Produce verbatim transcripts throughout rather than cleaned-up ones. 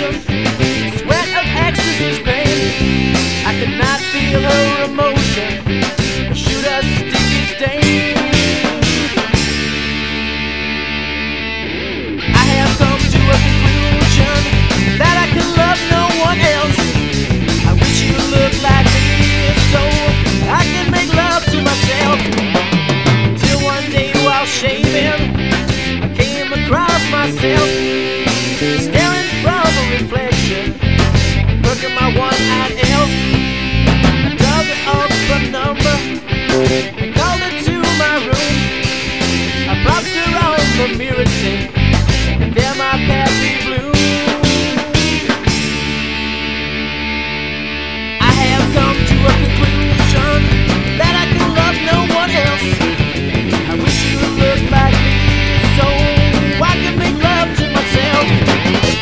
motion, sweat of ecstasy's pain. I could not feel her emotion, shoot a sticky stain. I have come to a conclusion that I can love no one else. I wish you looked like me so I can make love to myself. Till one day while shaving, I came across myself staring from a reflection, working my one-eyed elf. I dug up a number and called her to my room. I propped her on the mirror sink, and there my pappy blew. I have come to a conclusion that I can love no one else. I wish you looked like me so I can make love to myself.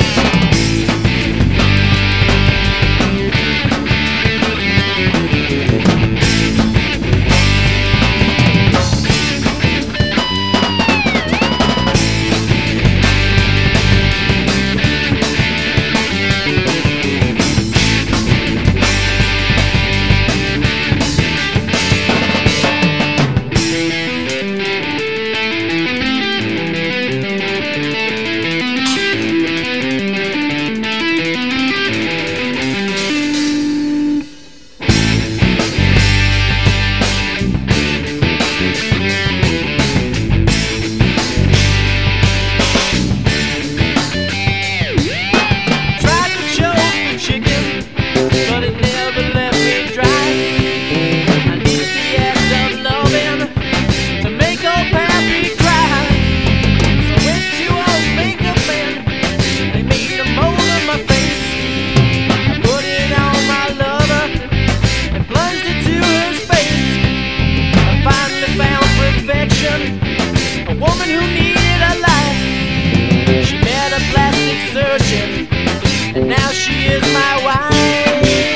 A woman who needed a life. She met a plastic surgeon, and now she is my wife.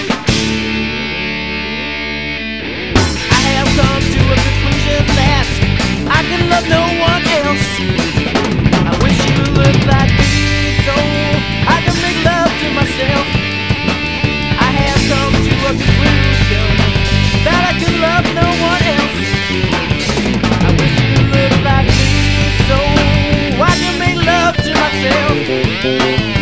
I have come to a conclusion that I can love no one else. I wish you looked like me so I can make love to myself. I have come to a conclusion that I can love no one else. I wish you looked like me so I can make love to myself.